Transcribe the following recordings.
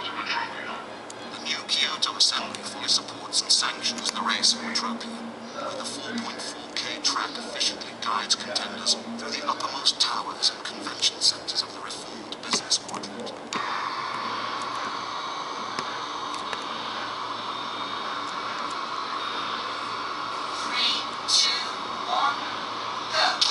The new Kyoto Assembly fully supports and sanctions the race of Metropia, where the 4.4K track efficiently guides contenders through the uppermost towers and convention centers of the reformed business quadrant. 3, 2, 1, go!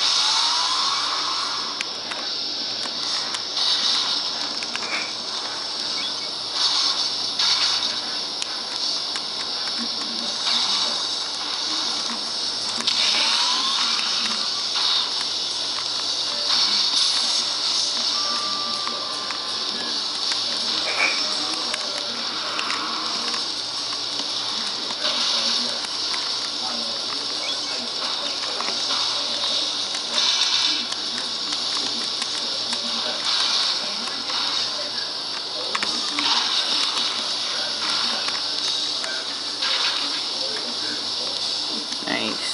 Nice.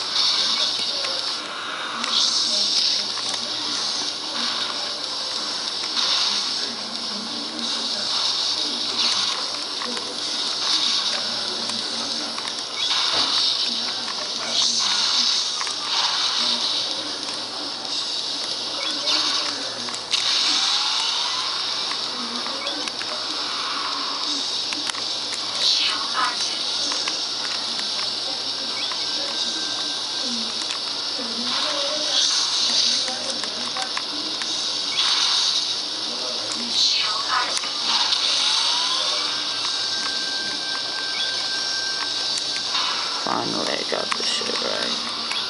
Finally, I got this shit right.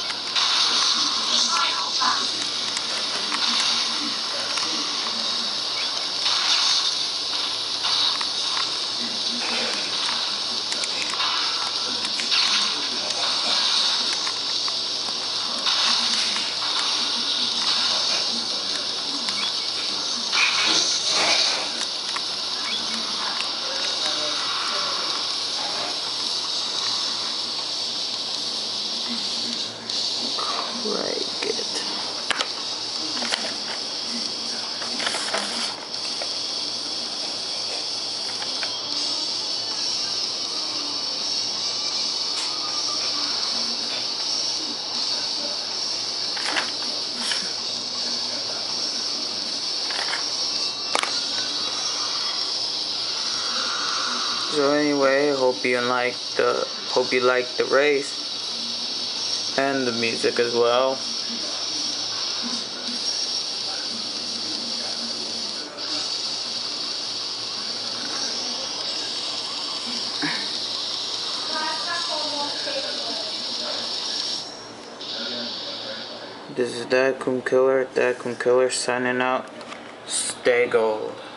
Right, good. So anyway, hope you liked the race and the music as well. This is daekunkiller signing out. Stay gold.